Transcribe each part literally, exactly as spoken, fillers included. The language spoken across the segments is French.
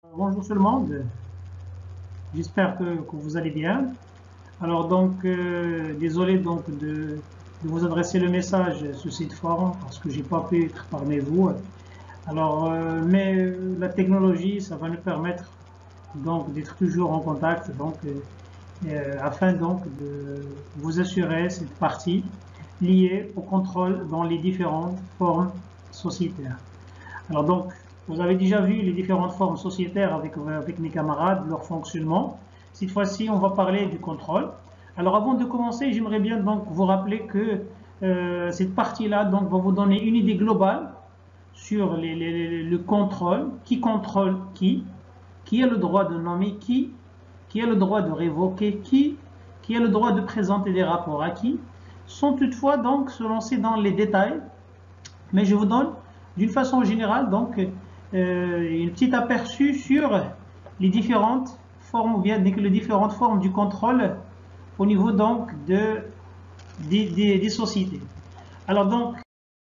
Bonjour tout le monde, j'espère que, que vous allez bien. Alors donc, euh, désolé donc de, de vous adresser le message sous cette forme parce que j'ai pas pu être parmi vous. Alors, euh, mais euh, la technologie, ça va nous permettre donc d'être toujours en contact, donc euh, euh, afin donc de vous assurer cette partie liée au contrôle dans les différentes formes sociétaires. Alors donc, vous avez déjà vu les différentes formes sociétaires avec, avec mes camarades, leur fonctionnement. Cette fois-ci, on va parler du contrôle. Alors avant de commencer, j'aimerais bien donc vous rappeler que euh, cette partie-là donc va vous donner une idée globale sur les, les, le contrôle, qui contrôle qui, qui a le droit de nommer qui, qui a le droit de révoquer qui, qui a le droit de présenter des rapports à qui, sans toutefois donc se lancer dans les détails, mais je vous donne d'une façon générale donc euh, une petite aperçu sur les différentes formes ou bien les différentes formes du contrôle au niveau donc de, des, des, des sociétés. Alors donc,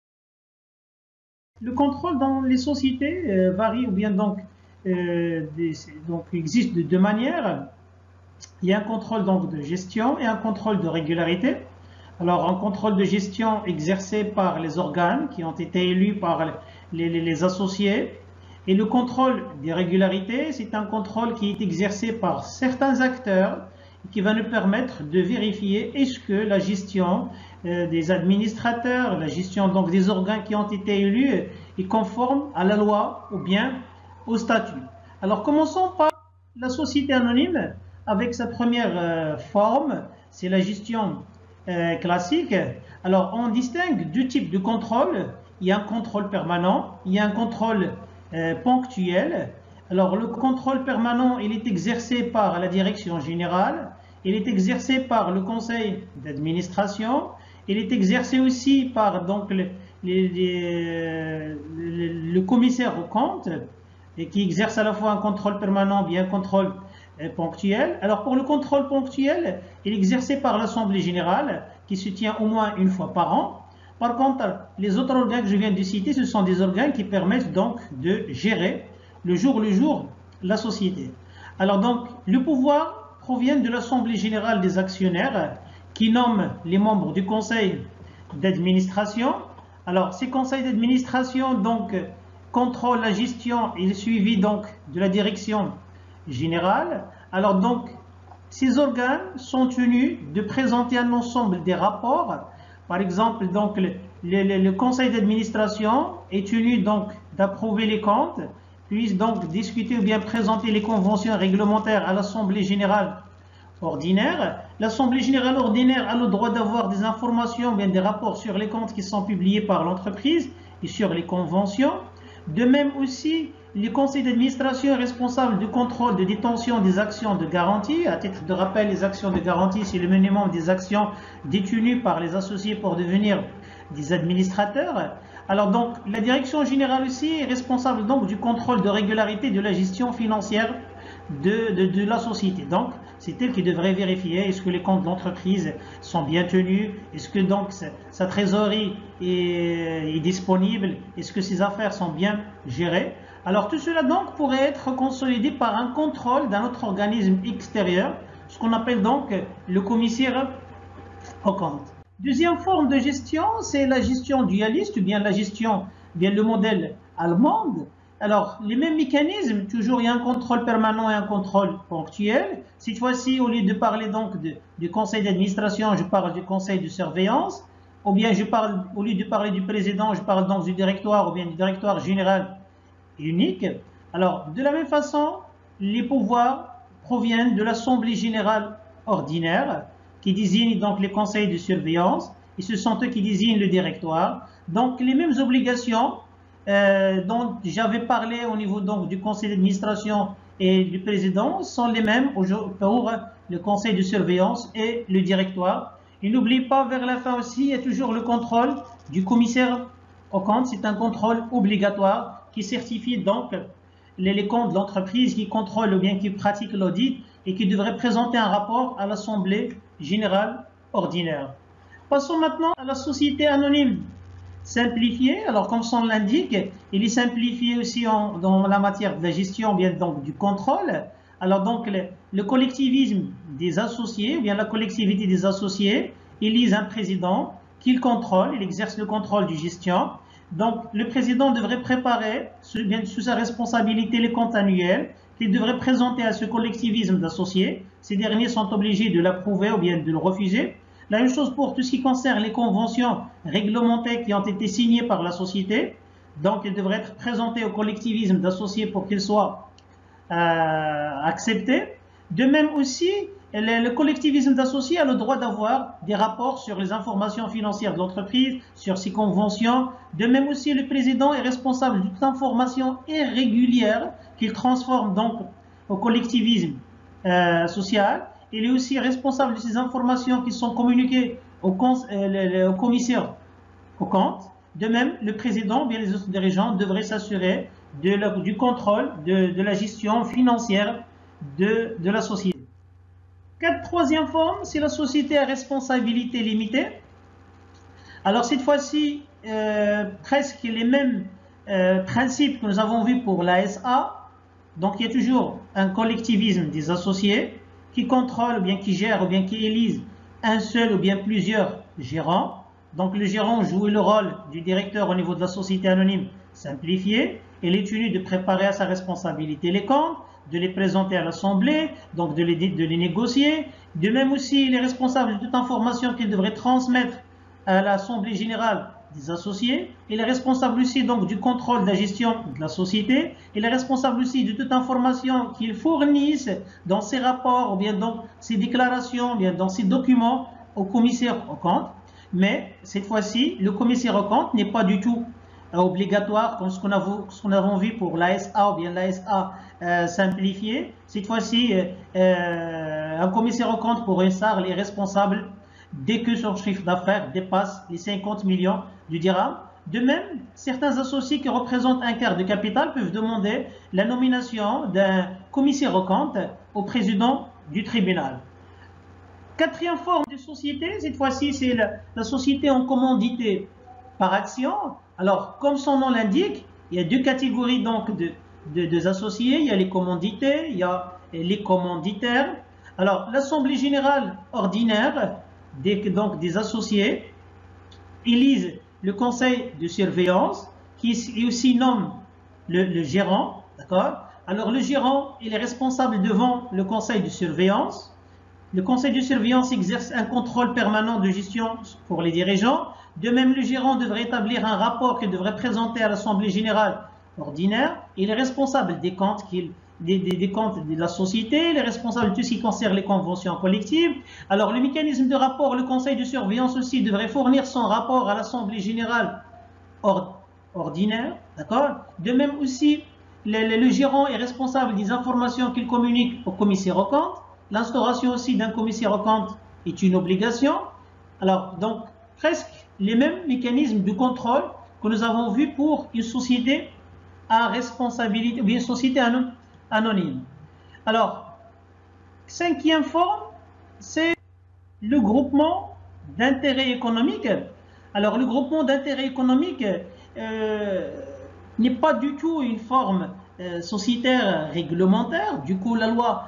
le contrôle dans les sociétés euh, varie ou bien donc, euh, des, donc existe de deux manières. Il y a un contrôle donc de gestion et un contrôle de régularité. Alors, un contrôle de gestion exercé par les organes qui ont été élus par les, les, les associés. Et le contrôle des régularités, c'est un contrôle qui est exercé par certains acteurs et qui va nous permettre de vérifier est-ce que la gestion euh, des administrateurs, la gestion donc des organes qui ont été élus est conforme à la loi ou bien au statut. Alors, commençons par la société anonyme avec sa première euh, forme, c'est la gestion euh, classique. Alors, on distingue deux types de contrôle. Il y a un contrôle permanent, il y a un contrôle euh, ponctuel. Alors, le contrôle permanent, il est exercé par la direction générale, il est exercé par le conseil d'administration, il est exercé aussi par donc, le, les, les, le, le commissaire aux comptes, et qui exerce à la fois un contrôle permanent et un contrôle euh, ponctuel. Alors, pour le contrôle ponctuel, il est exercé par l'Assemblée générale, qui se tient au moins une fois par an. Par contre, les autres organes que je viens de citer, ce sont des organes qui permettent donc de gérer le jour le jour la société. Alors donc, le pouvoir provient de l'Assemblée générale des actionnaires qui nomme les membres du conseil d'administration. Alors, ces conseils d'administration donc contrôlent la gestion et le suivi donc de la direction générale. Alors donc, ces organes sont tenus de présenter un ensemble des rapports. Par exemple, donc, le, le, le conseil d'administration est tenu donc d'approuver les comptes, puis donc discuter ou bien présenter les conventions réglementaires à l'Assemblée générale ordinaire. L'Assemblée générale ordinaire a le droit d'avoir des informations, bien des rapports sur les comptes qui sont publiés par l'entreprise et sur les conventions. De même aussi, le conseil d'administration est responsable du contrôle de détention des actions de garantie. À titre de rappel, les actions de garantie, c'est le minimum des actions détenues par les associés pour devenir des administrateurs. Alors donc, la direction générale aussi est responsable donc du contrôle de régularité de la gestion financière de, de, de la société. Donc, c'est elle qui devrait vérifier est-ce que les comptes de l'entreprise sont bien tenus, est-ce que donc sa trésorerie est, est disponible, est-ce que ses affaires sont bien gérées. Alors tout cela donc pourrait être consolidé par un contrôle d'un autre organisme extérieur, ce qu'on appelle donc le commissaire aux comptes. Deuxième forme de gestion, c'est la gestion dualiste, ou bien la gestion, bien le modèle allemand. Alors, les mêmes mécanismes, toujours il y a un contrôle permanent et un contrôle ponctuel. Cette fois-ci, au lieu de parler donc de, du conseil d'administration, je parle du conseil de surveillance. Ou bien, je parle, au lieu de parler du président, je parle donc du directoire ou bien du directoire général unique. Alors, de la même façon, les pouvoirs proviennent de l'Assemblée générale ordinaire, qui désigne donc les conseils de surveillance, et ce sont eux qui désignent le directoire. Donc, les mêmes obligations euh, dont j'avais parlé au niveau donc du conseil d'administration et du président sont les mêmes pour le conseil de surveillance et le directoire. Et n'oubliez pas, vers la fin aussi, il y a toujours le contrôle du commissaire aux comptes. C'est un contrôle obligatoire qui certifie donc les, les comptes de l'entreprise, qui contrôle ou bien qui pratique l'audit et qui devrait présenter un rapport à l'Assemblée générale ordinaire. Passons maintenant à la société anonyme. simplifié. Alors, comme son l'indique, il est simplifié aussi en, dans la matière de la gestion, bien donc du contrôle. Alors, donc, le, le collectivisme des associés, ou bien la collectivité des associés, élise un président qu'il contrôle, il exerce le contrôle du gestion. Donc, le président devrait préparer, bien sous sa responsabilité, les comptes annuels qu'il devrait présenter à ce collectivisme d'associés. Ces derniers sont obligés de l'approuver ou bien de le refuser. La même chose pour tout ce qui concerne les conventions réglementées qui ont été signées par la société. Donc, elles devraient être présentées au collectivisme d'associés pour qu'ils soient euh, acceptés. De même aussi, le, le collectivisme d'associés a le droit d'avoir des rapports sur les informations financières de l'entreprise, sur ses conventions. De même aussi, le président est responsable de toute information irrégulière qu'il transforme donc au collectivisme euh, social. Il est aussi responsable de ces informations qui sont communiquées au, euh, au commissaire au compte. De même, le président, bien les autres dirigeants, devraient s'assurer de la, du contrôle de, de la gestion financière de, de la société. Quatre, troisième forme, c'est la société à responsabilité limitée. Alors cette fois-ci, euh, presque les mêmes euh, principes que nous avons vus pour l'A S A. Donc il y a toujours un collectivisme des associés qui contrôle ou bien qui gère ou bien qui élise un seul ou bien plusieurs gérants. Donc le gérant joue le rôle du directeur au niveau de la société anonyme simplifiée. Il est tenu de préparer à sa responsabilité les comptes, de les présenter à l'Assemblée, donc de les, de les négocier. De même aussi, il est responsable de toute information qu'il devrait transmettre à l'Assemblée générale des associés. Il est responsable aussi donc du contrôle de la gestion de la société. Il est responsable aussi de toute information qu'il fournisse dans ses rapports, ou bien dans ses déclarations, ou bien dans ses documents au commissaire aux comptes. Mais cette fois-ci, le commissaire aux comptes n'est pas du tout obligatoire comme ce qu'on a, qu'on a vu pour l'A S A ou bien l'A S A euh, simplifié. Cette fois-ci, euh, un commissaire aux comptes pour un S A R est responsable dès que son chiffre d'affaires dépasse les cinquante millions de dirhams. De même, certains associés qui représentent un quart de capital peuvent demander la nomination d'un commissaire aux comptes au président du tribunal. Quatrième forme de société, cette fois-ci, c'est la, la société en commandité par action. Alors, comme son nom l'indique, il y a deux catégories donc de, de, de associés. Il y a les commandités, il y a les commanditaires. Alors, l'Assemblée générale ordinaire des, donc, des associés élise le conseil de surveillance qui aussi nomme le, le gérant. D'accord? Alors, le gérant, il est responsable devant le conseil de surveillance. Le conseil de surveillance exerce un contrôle permanent de gestion pour les dirigeants. De même, le gérant devrait établir un rapport qu'il devrait présenter à l'Assemblée générale ordinaire. Il est responsable des comptes, qu'il, des, des, des comptes de la société. Il est responsable de tout ce qui concerne les conventions collectives. Alors, le mécanisme de rapport, le conseil de surveillance aussi devrait fournir son rapport à l'Assemblée générale or, ordinaire. D'accord? De même aussi, le, le, le gérant est responsable des informations qu'il communique au commissaire aux comptes. L'instauration aussi d'un commissaire aux comptes est une obligation. Alors, donc, presque les mêmes mécanismes de contrôle que nous avons vus pour une société à responsabilité, ou bien une société anonyme. Alors, cinquième forme, c'est le groupement d'intérêt économique. Alors, le groupement d'intérêt économique euh, n'est pas du tout une forme euh, sociétaire réglementaire. Du coup, la loi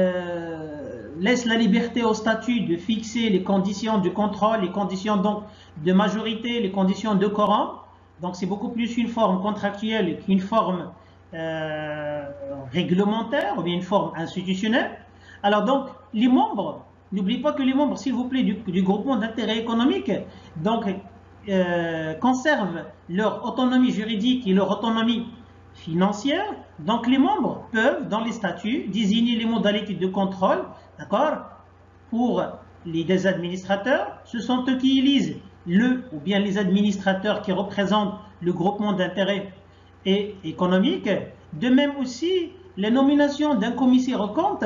Euh, laisse la liberté au statut de fixer les conditions de contrôle, les conditions donc de majorité, les conditions de quorum. Donc c'est beaucoup plus une forme contractuelle qu'une forme euh, réglementaire ou bien une forme institutionnelle. Alors donc les membres, n'oubliez pas que les membres, s'il vous plaît, du, du groupement d'intérêt économique, donc euh, conservent leur autonomie juridique et leur autonomie financière. Donc les membres peuvent, dans les statuts, désigner les modalités de contrôle, d'accord, pour les des administrateurs. Ce sont eux qui élisent le ou bien les administrateurs qui représentent le groupement d'intérêt et économique. De même aussi, la nomination d'un commissaire aux comptes,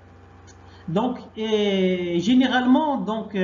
donc est généralement donc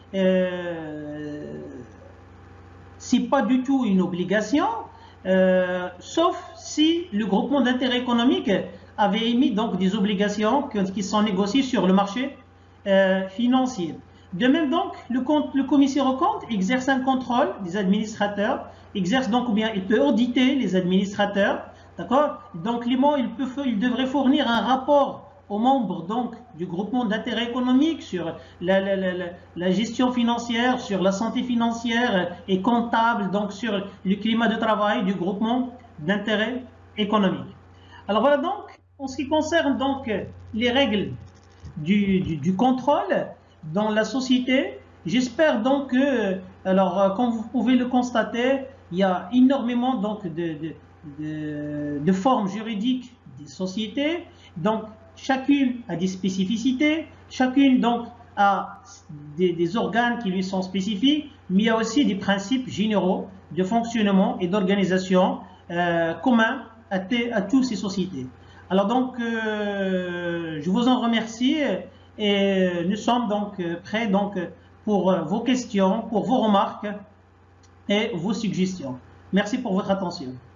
euh, c'est pas du tout une obligation. Euh, sauf si le groupement d'intérêt économique avait émis donc des obligations que, qui sont négociées sur le marché euh, financier. De même donc, le, compte, le commissaire aux comptes exerce un contrôle des administrateurs exerce donc, ou bien il peut auditer les administrateurs, d'accord? Donc l'I M O, il, peut, il devrait fournir un rapport aux membres donc du groupement d'intérêt économique sur la, la, la, la gestion financière, sur la santé financière et comptable, donc sur le climat de travail du groupement d'intérêt économique. Alors voilà donc, en ce qui concerne donc les règles du, du, du contrôle dans la société, j'espère donc que, alors comme vous pouvez le constater, il y a énormément donc de, de, de, de formes juridiques des sociétés, donc chacune a des spécificités, chacune donc a des, des organes qui lui sont spécifiques, mais il y a aussi des principes généraux de fonctionnement et d'organisation euh, communs à, à toutes ces sociétés. Alors donc, euh, je vous en remercie et nous sommes donc prêts donc pour vos questions, pour vos remarques et vos suggestions. Merci pour votre attention.